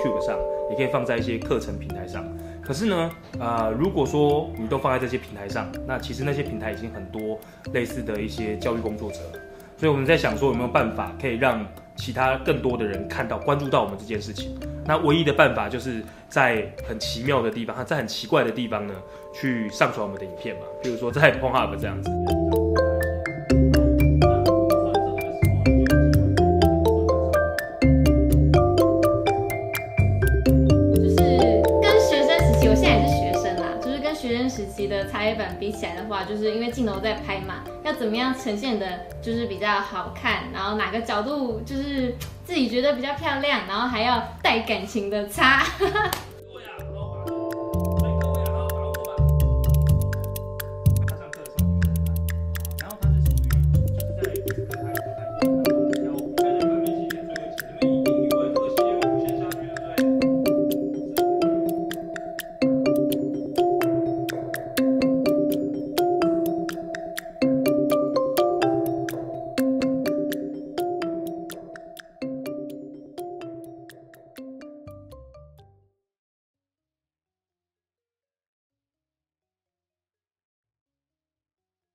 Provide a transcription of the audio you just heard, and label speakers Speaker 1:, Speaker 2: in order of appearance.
Speaker 1: YouTube 上，也可以放在一些课程平台上。可是呢，如果说你都放在这些平台上，那其实那些平台已经很多类似的一些教育工作者了。所以我们在想说，有没有办法可以让其他更多的人看到、关注到我们这件事情？那唯一的办法就是在很奇妙的地方，在很奇怪的地方呢，去上传我们的影片嘛。比如说在 Pornhub 这样子。
Speaker 2: 时期的茶叶版比起来的话，就是因为镜头在拍嘛，要怎么样呈现的，就是比较好看，然后哪个角度就是自己觉得比较漂亮，然后还要带感情的擦。